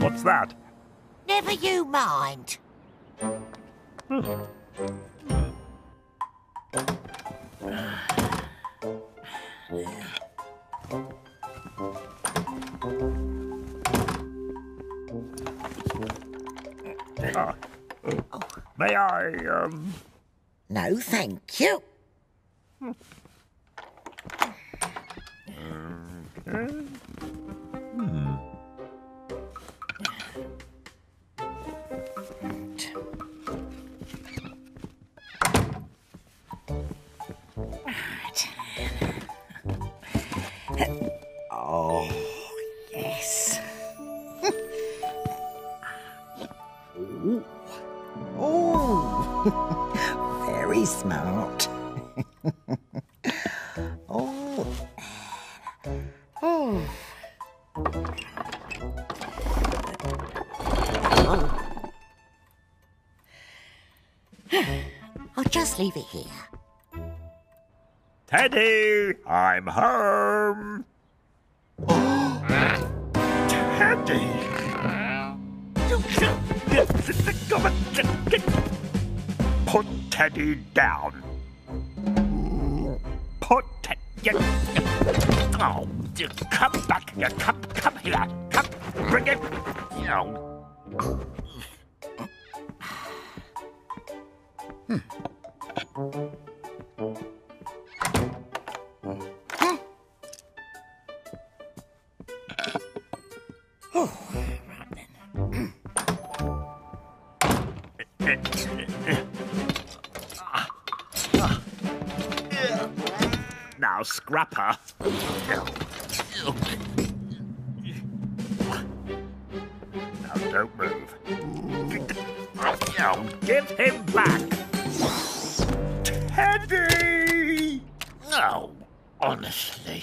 What's that? Never you mind. May I, No, thank you. Oh, yes. Oh, very smart. Oh. Oh. I'll just leave it here. Teddy, I'm home. Teddy! Put Teddy down. Put Teddy. Oh, come back here. Come here. Come, bring it. Oh. Now, Scrapper. Now, don't move. Now, give him back. Teddy! No, honestly.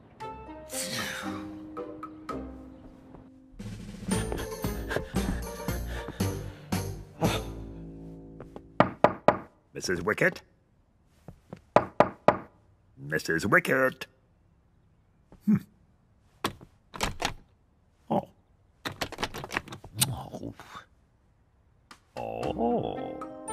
Mrs. Wicket? Mrs. Wicket? Oh. Oh. Oh.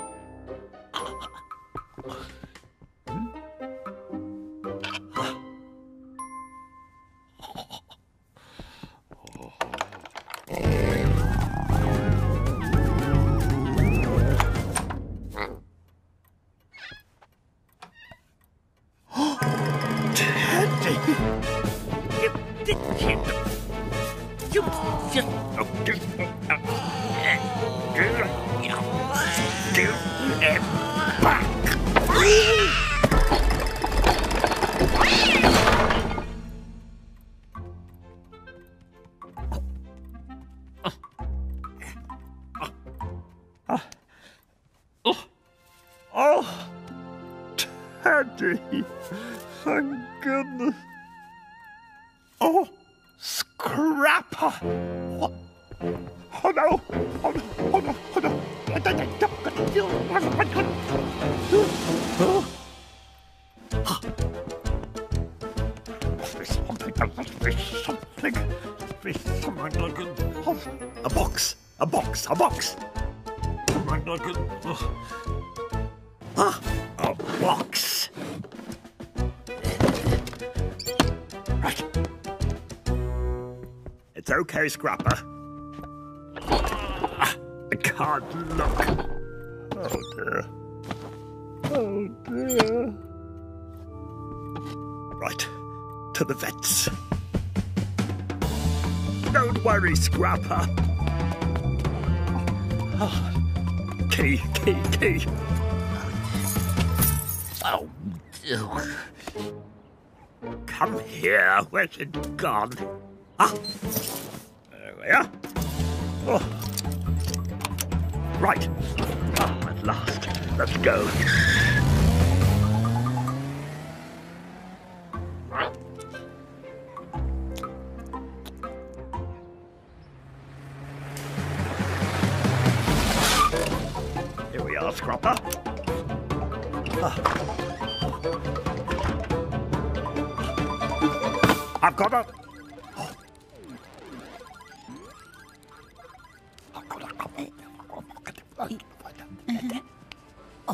Oh, Teddy, thank goodness. Oh, Scrapper. What? Oh no, oh no, oh no, oh no. There's something like a box. Something like a box. Right. It's okay, Scrapper. I can't look. Oh dear. Oh dear. Right. To the vets. Don't worry, Scrapper. Oh. Key. Oh, come here. Where's it gone? Ah, there we are. Oh. Right. Oh, at last. Let's go. Here we are, Scrapper. I've got a...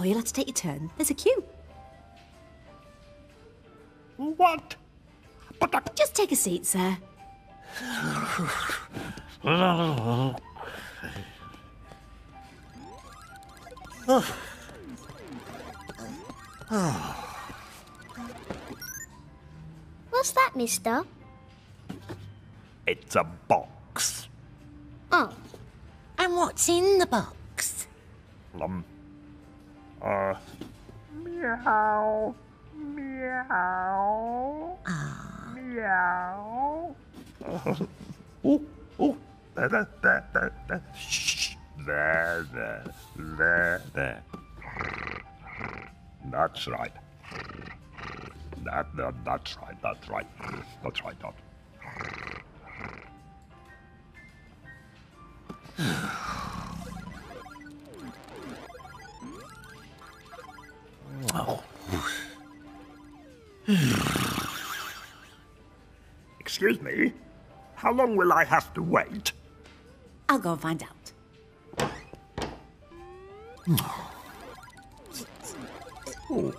Oh, you'll have to take your turn. There's a queue. What? But Just take a seat, sir. What's that, mister? It's a box. Oh, And what's in the box? Meow. Meow. Meow. Oh, there. Shh. There. That's right. That's right. Dot. Oh. Excuse me. How long will I have to wait? I'll go and find out. Oh.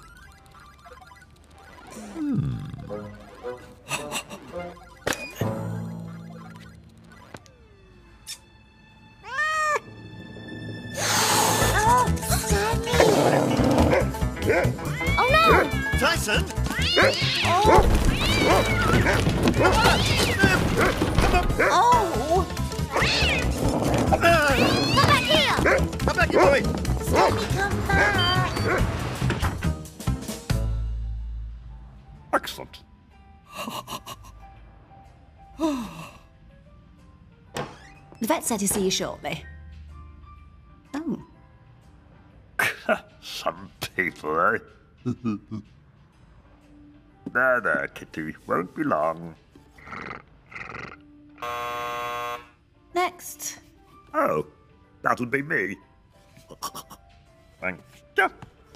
oh no! Tyson? Oh! Come back here! Come back, you boy! Sammy, come back! Excellent. The vet said he'll see you shortly. Oh. Some people, eh? There, kitty. Won't be long. Next. Oh, that'll be me. Thank you.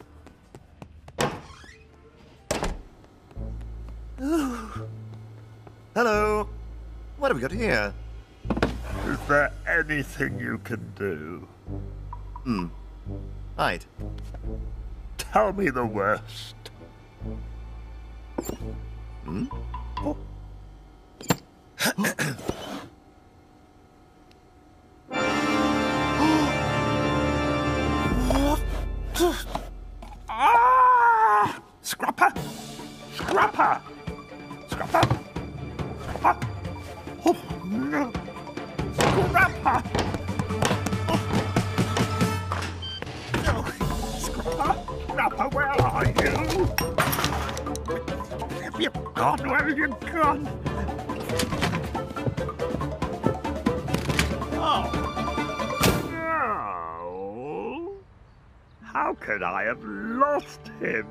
Hello. What have we got here? Is there anything you can do? Hide. Tell me the worst. Oh. Ah! Scrapper! Oh, no. Scrapper! Scrapper, where are you? Have you gone? Where have you gone? Oh. No. How could I have lost him?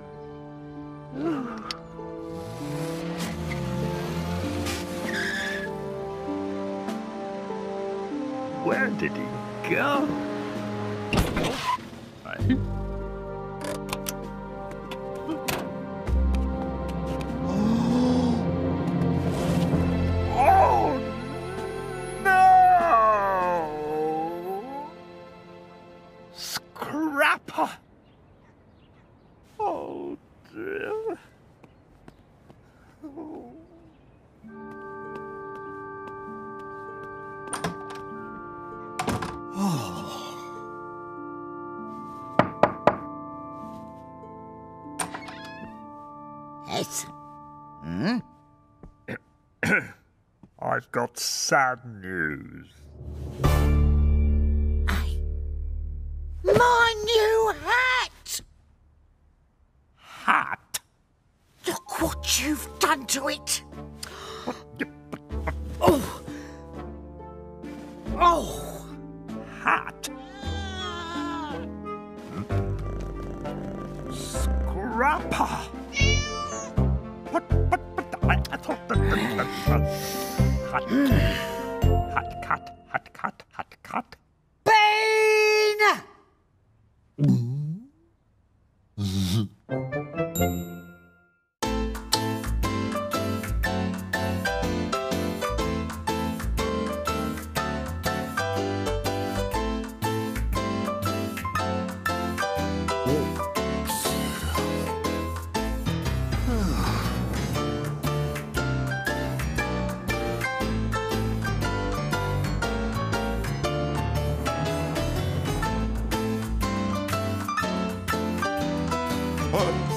Where did he go? Oh no! Scrapper! Oh dear. Oh. Yes. I've got sad news. My new hat! Hat? Look what you've done to it! Oh! Oh! Hat? Scrapper! But I thought that... Hat cut. Bean! Oh.